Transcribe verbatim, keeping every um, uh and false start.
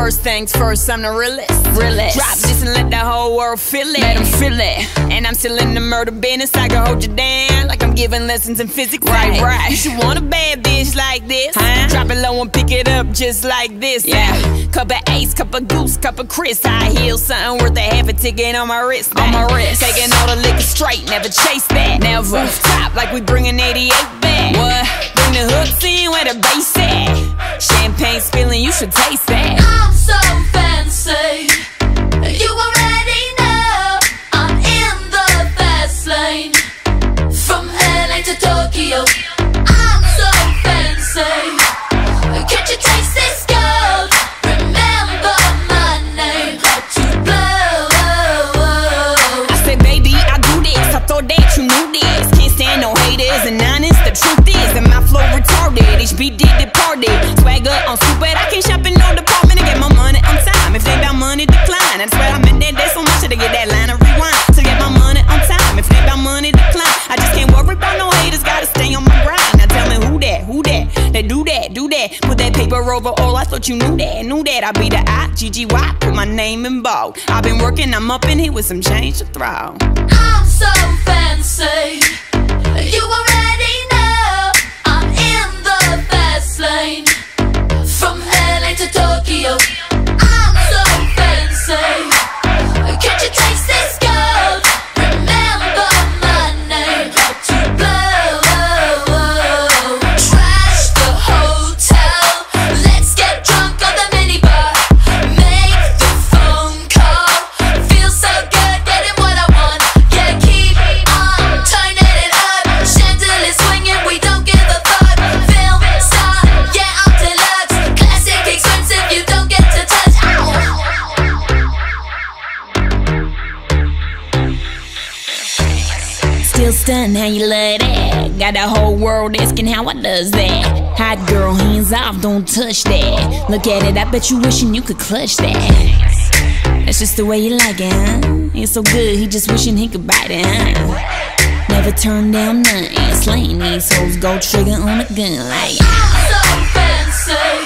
First things first, I'm the realest. realest. Drop this and let the whole world feel it. Let them feel it. And I'm still in the murder business. I can hold you down like I'm giving lessons in physics. Right, right. You should want a bad bitch like this. Huh? Drop it low and pick it up just like this. Yeah. Cup of Ace, cup of Goose, cup of Chris. I heal something worth a half a ticket on my wrist. On my wrist. Taking all the liquor straight, never chase that. Never. Top like we bringing eighty-eight back. What? Bring the hooks in where the bass at. Champagne spilling, you should taste that. I'm so fancy, you already know. I'm in the fast lane, from L A to Tokyo. I'm so fancy, can't you taste this gold? Remember my name, hard to blow. I said baby, I do this, I thought that you knew this. Can't stand no haters and honest, the truth is that my flow retarded. H B did departed, swagger on stupid, I can't shop in no department to get my money on time. If they about money, decline. That's why I'm in that day so much to get that line of rewind. To get my money on time. If they about money, decline. I just can't worry about no haters, gotta stay on my grind. Now tell me who that, who that, they do that, do that. Put that paper over all, I thought you knew that, knew that. I be the I, G G Y, put my name in bold. I've been working, I'm up in here with some change to throw. I'm so fancy, you already know. I'm in the fast lane, from L A to Tokyo. I'm so fancy, can't you taste this gold? Remember my name, hard to blow. Trash the hotel, let's get drunk on the minibar. Make the phone call, feel so good getting what I want. Yeah, keep on turning it up, chandelier swinging, we don't give a fuck. Film star, yeah I'm deluxe, classic expensive, you don't get to touch. Still stunned how you love that. Got the whole world asking how I does that. Hot girl, hands off, don't touch that. Look at it, I bet you wishing you could clutch that. That's just the way you like it, huh? It's so good, he just wishing he could bite it, huh? Never turn down nothing. Slaying these hoes, go trigger on a gun like I'm so fancy.